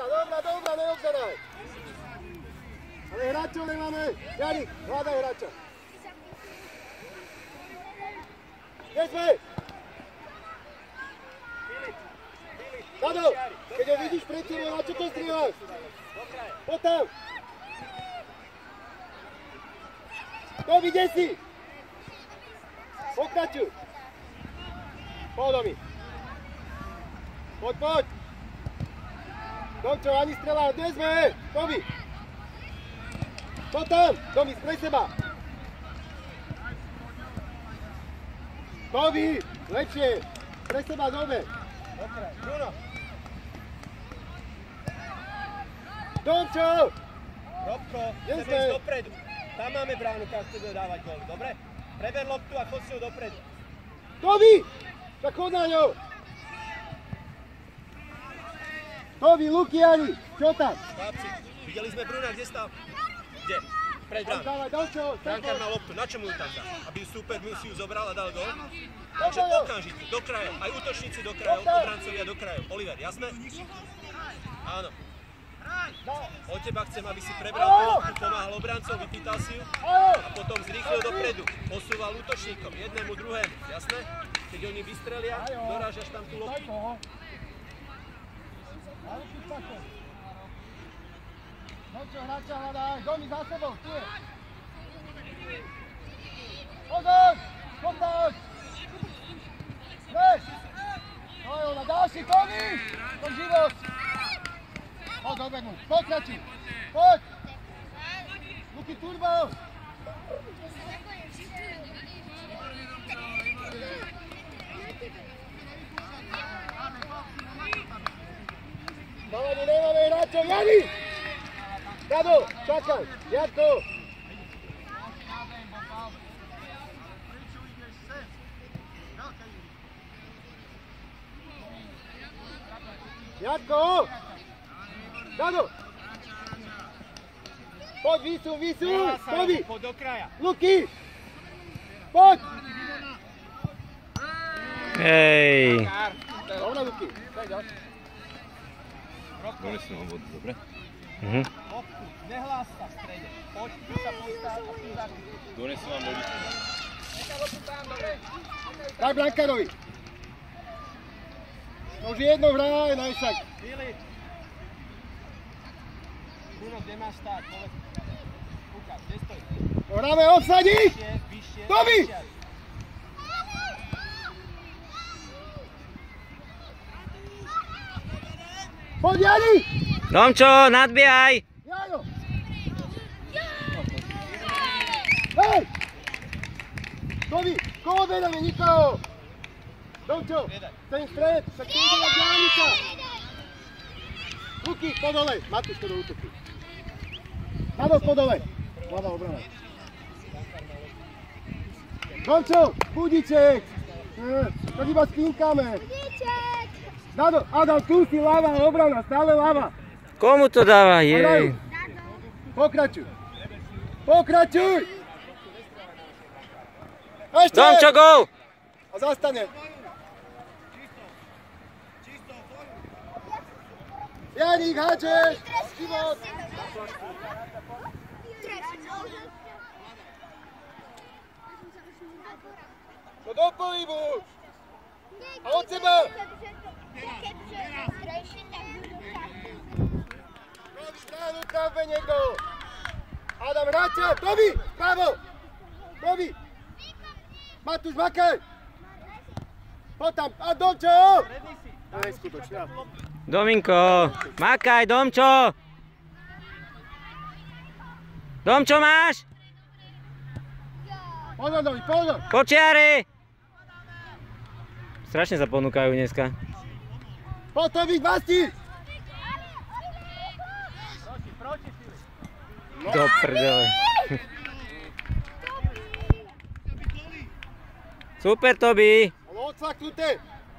Dobra, neobzeraj. Ale hráčov nemáme. Janik, hľadaj hráča. Kde sme? Dado, keď ho vidíš pred tebou, na čo to strieľaš? Poď tam. Tobi, kde si? Pokračuj. Poď, Domi. Poď. Domčo, ani strelá, kde sme? Tobi. Poď tam, Domi, pre seba. Tobi, lepšie. Pre seba, dobe. Bruno. Domčo. Robko, chceme ísť dopredu. Tam máme bránu, keď chceme dávať gól, dobre? Preber loptu a chod si ho dopredu. Tobi, tak chod na ňou. Tobi, Luky, Ani, čo tam? Chlapci, videli sme Bruna, kde stal? Kde? Pred bránu. Dávaj, Domčo, Brankár má loptu, na čo mu ju tam dá? Aby super si ju zobral a dal gól? Takže okamžite, do krajov, aj útočníci do krajov, obrancovia do krajov. Oliver, jasné? Áno. Od teba chcem, aby si prebral tú loptu, pomáhal obrancov, vypýtal si ju a potom zrýchlil dopredu. Posúval útočníkom, jednému, druhému, jasné? Keď oni vystrelia, dorážaš tam tú loptu. Domčo, hráča hľadaj, Domi za sebou, tu je. Pozor, poď! Veš! Na ďalší, Tomi! Tom život! Poď, obegnú, pokračuj! Poď! Luky, turbo! Dovodu, nemáme hráčov, Jani! Dado, čakaj, Jadko! Jadko! Dado! Poď, vysuň! Tobi! Poď do kraja. Luky! Poď! Hej! Dobre, Luky. Dobre si mám vodu, dobre? Loptu, nehlás sa v strede. Poď, ty sa postáv a ty zakryj. Dobre si mám vodu. Nechaj loptu tam, dobre? Daj brankárovi. Už jedno hraj, najšak. Filip. Bruno, kde máš stáť? Povedz. Ukáž, kde stojí? Hráme obsadí! Vyššie. Tobi! Poď, Jani! Domčo, nadbiehaj! Jajo! Hej! Tobi, koho vedeme, nikoho! Domčo, ten stred, však to ide na diálnica! Luky, po dole, Matúško do útoku. Dado, po dole. Mladá obrana. Domčo, budíček! Tak iba spínkame. Budíček! Dado, Adam, tu si ľava obrana, stále ľava. Komu to dáva? Jej. Pokračuj. Pokračuj! Ešte! Domčo, gól! A zastane. Janík, háčeš! Život! To do pohybu! A od seba! Stranu trampe niekto! Adam, hráča! Tobi! Pravo! Tobi! Matúš, makaj! Poď tam! A Domčo! Aj, skutočne. Dominko, makaj, Domčo! Domčo máš? Pozor, Domi, pozor! Počiari! Strašne sa ponúkajú dneska. Poď, Tobi, basti! Do prdele. Super, Tobi! Ale odsaknuté!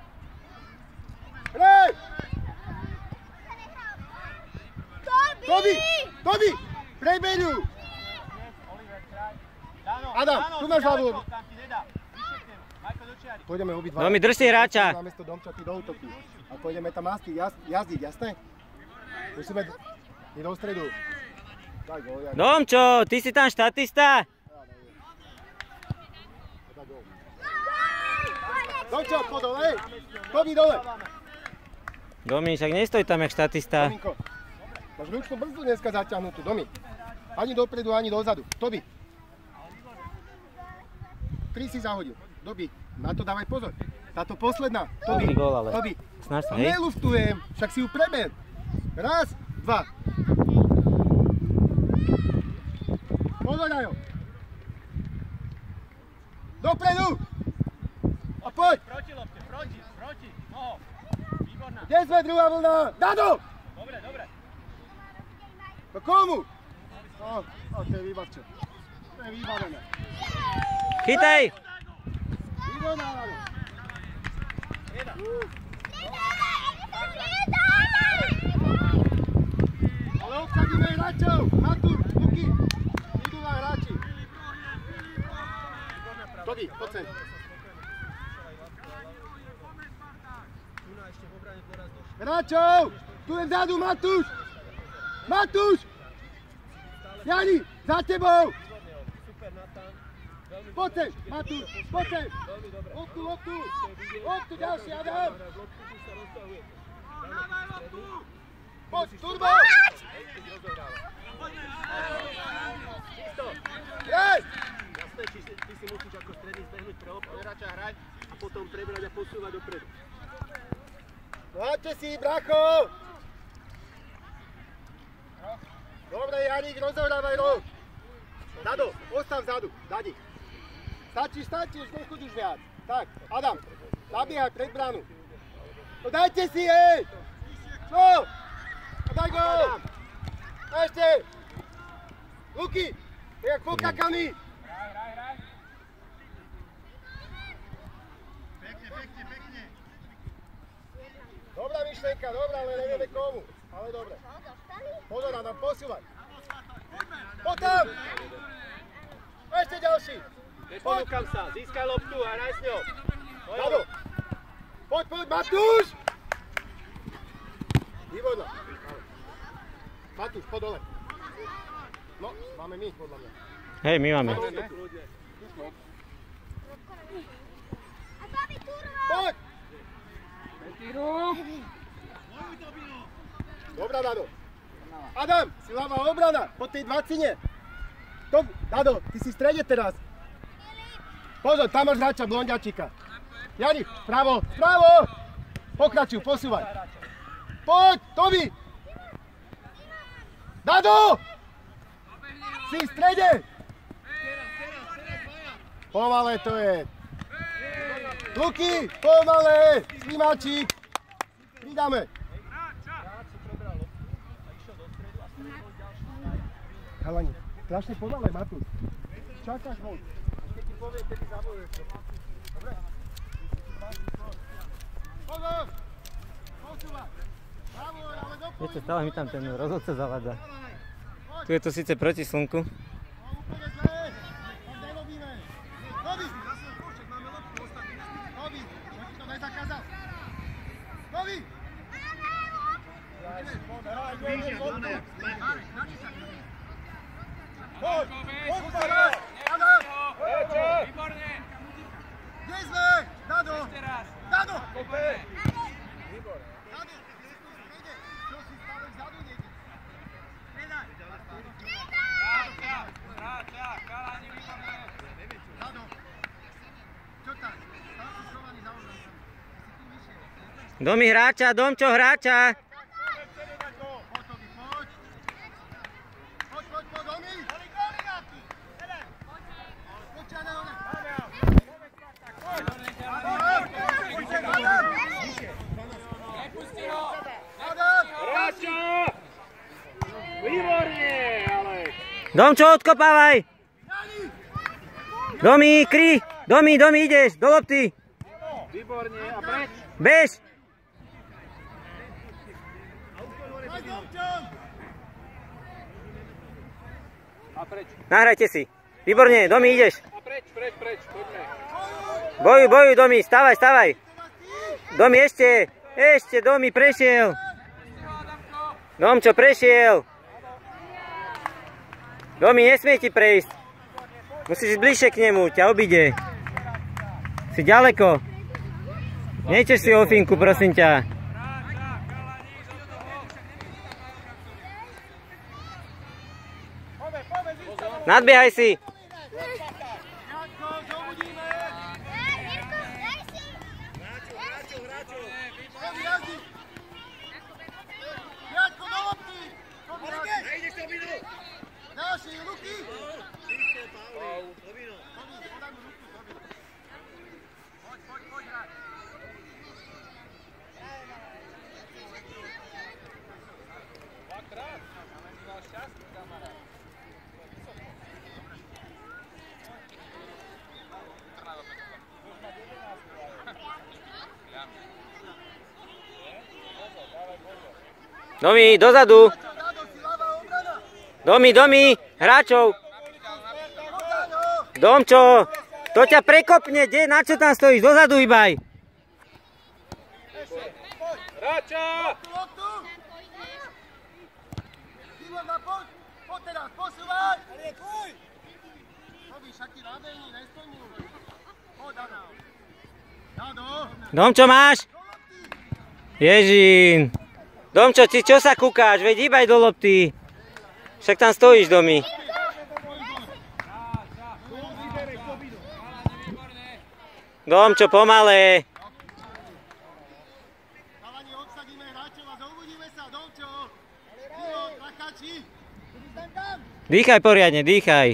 Hrej! Tobi! Tobi! Prebeľu! Adam, tu máš hlavu. Pôjdeme obidva. Domi, drž si hráča. Namiesto Domča, ty do útoku. A pôjdeme tam jazdiť, jasné? Musíme ísť do stredu. Daj gól, Jani. Domčo, ty si tam štatista? Domčo, po dole! Tobi dole! Domi, však nestoj tam jak štatista. Dominko, máš ručnú brzdu dneska zaťahnutú, Domi. Ani dopredu, ani dozadu. Tobi. 3 si zahodil. Dobi, na to dávaj pozor. Táto posledná. Tobi, Dobrý gól, ale Tobi. snaž sa, hej. Neluftujem, však si ju preber. Raz, dva. Pozor na ňo. Dopredu. A poď. Proti lopte, proti. No. Výborná. Kde sme, druhá vlna? Dado! Dobre. Do komu? No, to je výbavče. To je výbavené. Chytaj! Výborná, Dado. Ale obsadíme hráčov. Matúr, Luky. Idú vám hráči. Tobi, poď sem. Hráčov! Tu je vzadu Matúš! Matúš! Jani, za tebou! Poď sem, Matúš, poď sem! Loptu, ďalší, Adam! Poď, turbo! Hej! Jasné, ty si musíš ako stredný zbehnúť pre hráča hrať a potom prebrať a posúvať dopredu. Hráčte si, bracho! Dobre, Janík, rozohrávaj rok. Dado, ostav vzadu, Dadi. Stačí, už nechoď už viac. Tak, Adam, zabiehaj pred bránu. No dajte si, hej! No! A daj gól! A ešte! Luky, jak pokakaný! Dobrá myšlenka, dobrá, ale nevieme komu. Ale dobre. Pozor, Adam, posúvaj. Potom! Ešte ďalší. Neponúkam sa, získaj loptu a hraj s ňou. Dado! Poď, Matúš! Výborná. Matúš, poď dole. No, máme my, podľa mňa. Hej, my máme. Poď! Dobrá, Dado. Adam, si ľavá obrana, po tej dvacine. Dado, ty si v strede teraz. Pozor, tam máš hráča blondiačika. Jani, pravo! Pokračuj, posúvaj. Poď, Tobi! Dado! Si v strede! Pomalé to je. Luky, pomalé! Slimáčik! Pridáme. Halani, strašne pomalé, Matúš. Čakáš moc. Keď ti poviem, keď ti zabojuješ. Dobre? Pozor! Posúvaj! Bravo, ale dopoň! Viete, stále mi tam ten rozhodca zavádza. Tu je to síce proti slnku. Úplne zle! Tak nerobíme! Tobi! Tobi! Čo ti to nezakázal? Tobi! Poď! Adam! Výborne! Kde sme? Dado! Ešte raz! Dado! Výborne! Dado! Čo si stále vzadu niekde? Predaj! Ráča! Kalani, výborne! Dado! Čo tam? Tam si schovaný za obrancami. Si tu vyšiel. Domi hráča, Domčo hráča! Poď, Domi! Nepusti ho! Ráča! Výborne, ale... Domčo, odkopávaj! Domi, kry! Domi, ideš, do lopty! Výborne, a preč? Bež! A preč? Nahrajte si. Výborne, Domi, ideš. A preč, poďme. Bojuj, Domi, stavaj. Domi, ešte, Domi, prešiel. Domčo prešiel. Domi, nesmie ti prejsť. Musíš ísť bližšie k nemu, ťa obíde. Si ďaleko. Nejčeš si ofinku, prosím ťa. Nadbiehaj si. Domi, dozadu. Domi, hráčov. Domčo, to ťa prekopne, na čo tam stojíš? Dozadu hýbaj. Hráča! Domčo, máš? Ježín. Domčo, ty čo sa kúkáš? Veď hýbaj do lopty. Však tam stojíš, Domi. Domčo, pomalé. Dýchaj poriadne, dýchaj.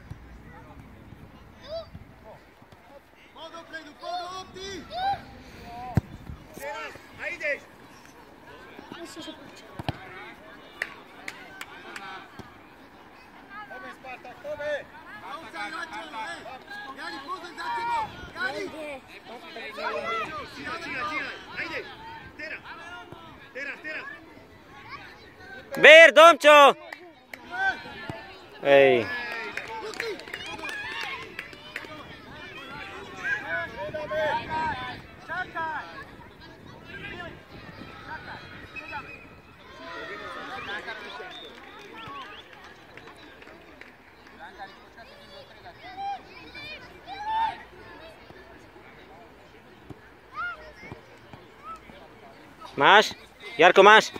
Ber, Domčo! Hej. Máš? Jarko, máš?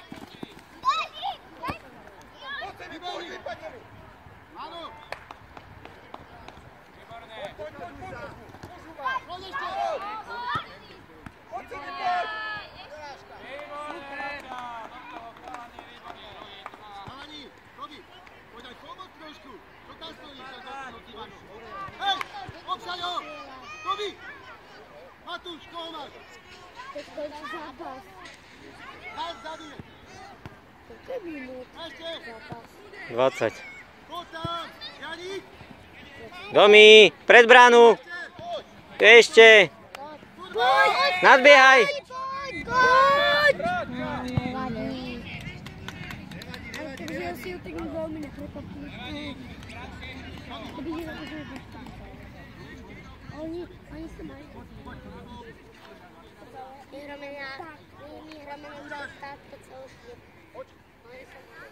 Matúš, koho máš? Tak skončí zápas. Daj vzadu je. Koľko minút? Ešte. Zápas. 20. Poď tam, Janík. Domi, pred bránu. Ešte. Poď! Nadbiehaj. Poď! Nevadí. Ale takže ja si ju tak veľmi neprekvapím. To by je ako že Oni sa majú. My hráme na státko celý sviet. Oni sa majú.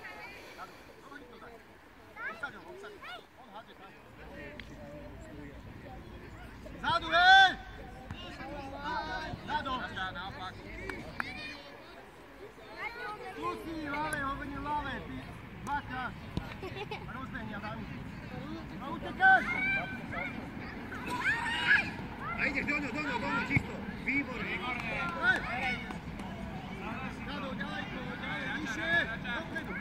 Zadu, hej! Zadu! Tu si, ľavé, hovorím ľavé, ty dvakrát. Rozbehni a daj. No utekaj! A ideš do ňo, čisto. Výborne. Hej! Zadu, ďalejko, ďalej, vyššie, dopredu.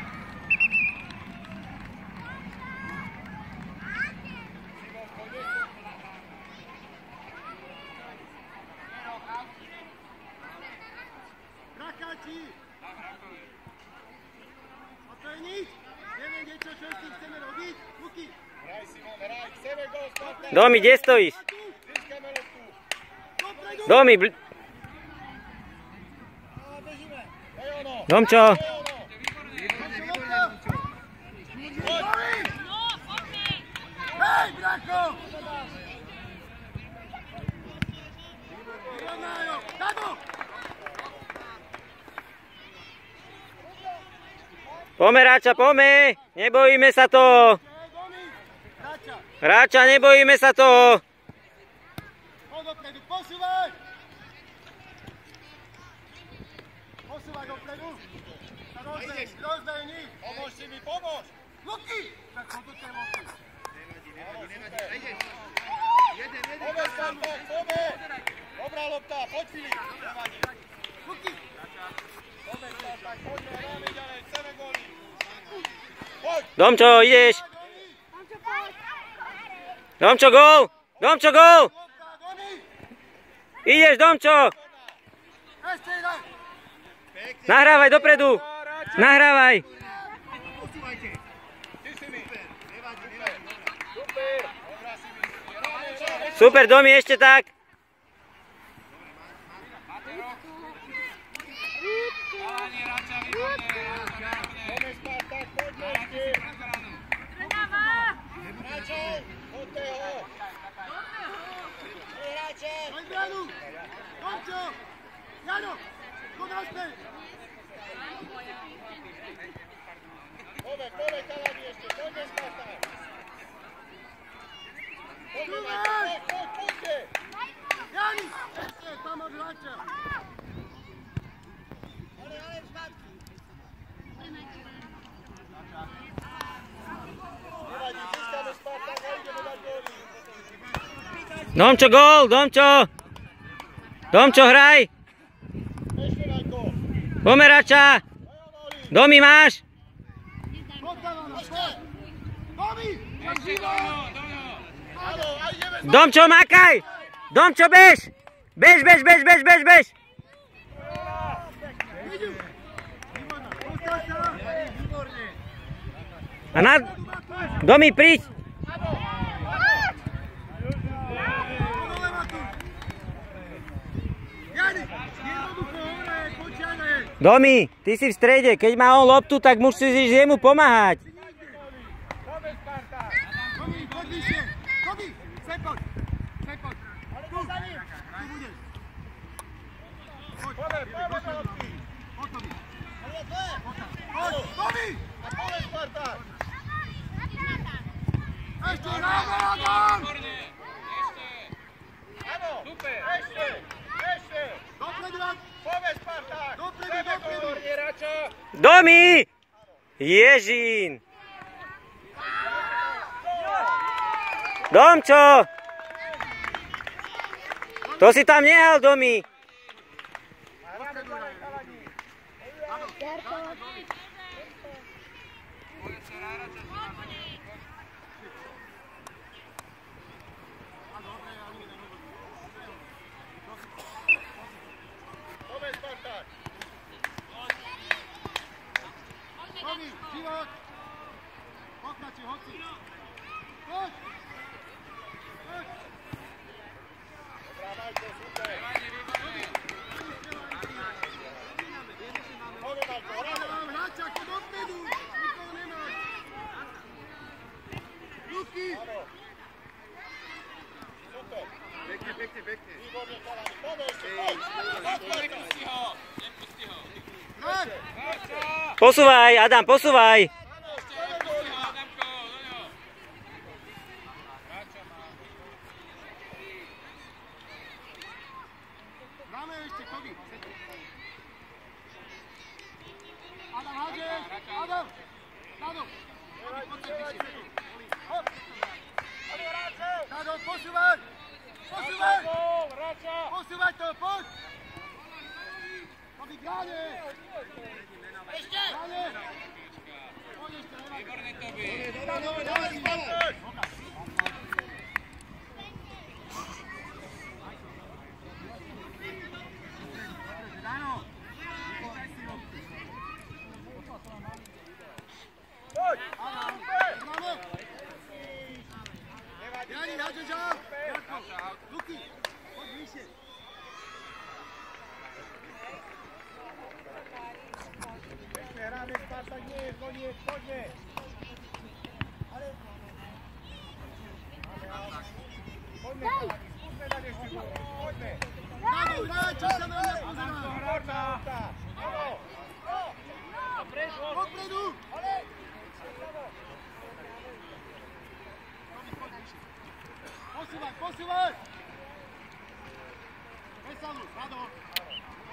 Brakáči! A to je nič? Neviem niečo, čo s tým chceme robiť? Luky! Hraj, Simon, hraj, chceme gól, Sparta! Domi, kde stojíš? Získame loptu! Dopredu! Domi, Bežíme! Hej, ono! Domčo. Hej, Brako! Dado! Poďme, Ráča, poďme. Nebojíme sa to. Ráča, nebojíme sa to. Poď dopredu, posúvaj. Posúvaj dopredu. Rozbehni. Pomôž si mi, pomôž. Luky. Tak poď do tej Luky. Poďme, Sandor, poďme. Dobrá lopta, poď Filip. Luky. Poďme, Sandor, poďme, hráme ďalej, chceme góly. Poď. Domčo, ideš. Domčo, gól. Domčo, gól. Ideš, Domčo. Ešte jeden. Nahrávaj dopredu. Nahrávaj. Posúvajte. Super, Domi, ešte tak. Chalani, Ráča, výborne. Poďme Spartak, poďme ešte. Ráčo, poďte ho. Ráčo. Aj bránu. Domčo. Jano, poď naspäť. Poďme, chalani ešte, poďme Spartak. Poďte. Jani, ešte, tam od Ráča. Domčo, gól, Domčo. Domčo, hraj. Poďme, Ráča. Domi máš. Domčo, makaj. Domčo, bež. Bež, bež, bež, bež, bež, bež. A na... Domi, príď. Domi, ty si v strede. Keď má on loptu, tak musíš jemu pomáhať. Domi, poď vyššie. Domi, sem poď. Sem poď. Tu budeš. Poď, poď na lopty. Poď, Domi. Poď, Domi. A poď, Spartak. Ešte, Adam. Výborne. Ešte. Áno. Super. Ešte. Dopredu, poďme Spartak. Dopredu. Ráča. Domi! Ježín! Domčo! To si tam nehal, Domi. Poďme Spartak. Domi, život. Pokračuj, hoci. Poď. Poď. Dobrá, Majko, super. Poďme, Majko, hráme vám hráča, ako dopredu. Nikoho nemáš. Luky. Super. Pekne. Výborne, chalani. Poďme ešte, poď. Nepusti ho. Nepusti ho. Poď. Ráča. Posúvaj, Adam, posúvaj. Nepusti ho, Adamko. Do ňo. Ráča má. Hráme ešte, Kobi. Adam, hádeš. Adam. Dado. Dado, posúvaj. Posúvaj. Posúvaj to, poď. Kobi, gráne. Ešte. Gráne. Poď ešte, Evan. Výborne, Tobi. Dado, dávaj spolu. Dano. Poď. Gráne. Jani, hádeš žal. Luky, poď vyššie. Hráme Spartak, nie je koniec, poďme. Poďme, skúsme dať ešte gól. Poďme. Dano, hraj, čo sa veľa pozerá. Dopredu. Počúvaj! Veselú, Rado!